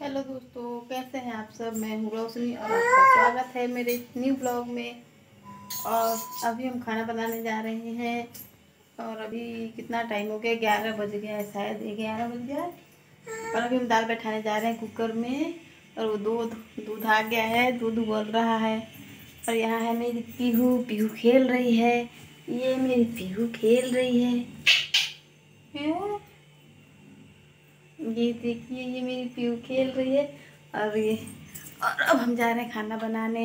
Hello दोस्तों, कैसे हैं आप सब। मैं हूँ रोशनी और आपका स्वागत है मेरे न्यू ब्लॉग में। और अभी हम खाना बनाने जा रहे हैं। और अभी कितना टाइम हो गया, 11 बज गया है, शायद 11 बज गया है। और अभी हम दाल बैठाने जा रहे हैं कुकर में। और वो दूध आ गया है, दूध उबल रहा है। और यहाँ है मेरी पीहू। पीहू खेल रही है। ये मेरी पीहू खेल रही है। ये देखिए, ये मेरी पीहू खेल रही है। और अब हम जा रहे हैं खाना बनाने।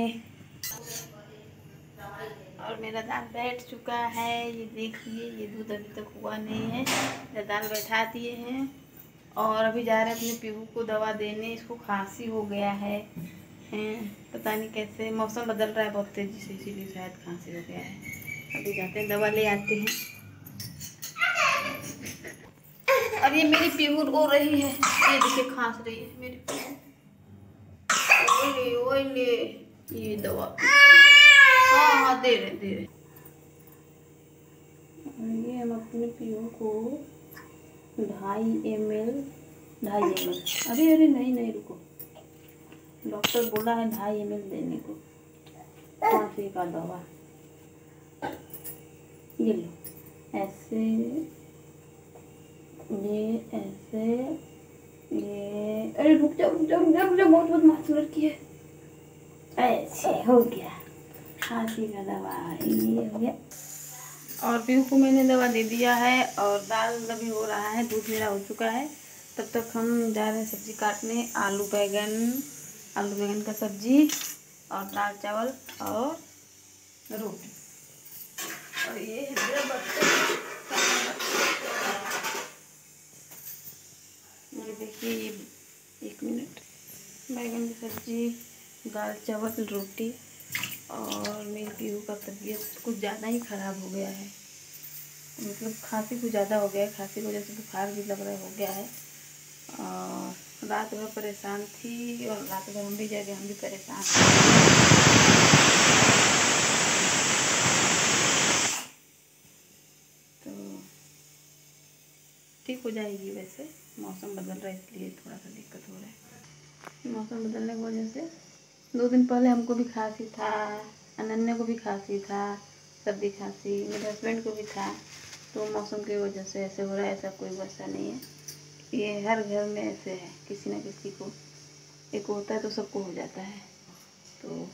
और मेरा दाल बैठ चुका है। ये देखिए, ये दूध अभी तक हुआ नहीं है। मेरा दाल बैठा दिए हैं। और अभी जा रहे हैं अपने पीहू को दवा देने। इसको खांसी हो गया है। पता नहीं कैसे, मौसम बदल रहा है बहुत तेजी से, इसीलिए शायद खांसी हो गया है। अभी जाते हैं, दवा ले आते हैं। और ये मेरी पीहू रो रही है। ये देखिए, खांस रही है मेरी पीहू। ओले ये दवा। हाँ हाँ, दे रहे। ये हम अपने पीहू को 2.5 ml अरे नहीं रुको। डॉक्टर बोला है 2.5 ml देने को, खांसी का दवा। ये लो, ऐसे, ये ऐसे, ये अरे रुक जाओ, बहुत बदमाश लड़की है। ऐसे हो गया, खांसी का दवा ये हो गया। और पीहू को मैंने दवा दे दिया है। और दाल अभी हो रहा है, दूध मेरा हो चुका है। तब तक हम जा रहे हैं सब्जी काटने। आलू बैगन का सब्जी, और दाल चावल और रोटी। और ये है मेरा बर्तन। ये देखिए, ये 1 मिनट। बैगन की सब्जी, दाल चावल रोटी। और मेरी पीहू का तबीयत कुछ ज़्यादा ही ख़राब हो गया है। मतलब खांसी कुछ ज़्यादा हो गया है। खांसी की वजह से बुखार भी लग रहा हो गया है। और रात भर परेशान थी। और रात भर हम भी जगह, हम भी परेशान तो ठीक हो जाएगी। वैसे मौसम बदल रहा है, इसलिए थोड़ा सा दिक्कत हो रहा है। मौसम बदलने की वजह से 2 दिन पहले हमको भी खांसी था, अनन्या को भी खांसी था, सर्दी खांसी, मेरे हस्बैंड को भी था। तो मौसम की वजह से ऐसे हो रहा है, ऐसा कोई वैसा नहीं है। ये हर घर में ऐसे है, किसी न किसी को एक होता है तो सबको हो जाता है। तो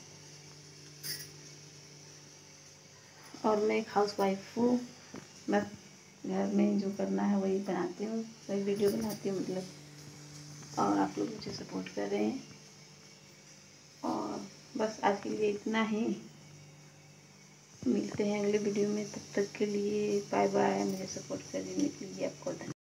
और मैं एक हाउस वाइफ हूँ। बस घर में जो करना है वही बनाती हूँ, वही वीडियो बनाती हूँ मतलब। और आप लोग मुझे सपोर्ट कर रहे हैं। और बस आज के लिए इतना ही। मिलते हैं अगले वीडियो में, तब तक के लिए बाय बाय। मुझे सपोर्ट करने के लिए आपको धन्यवाद।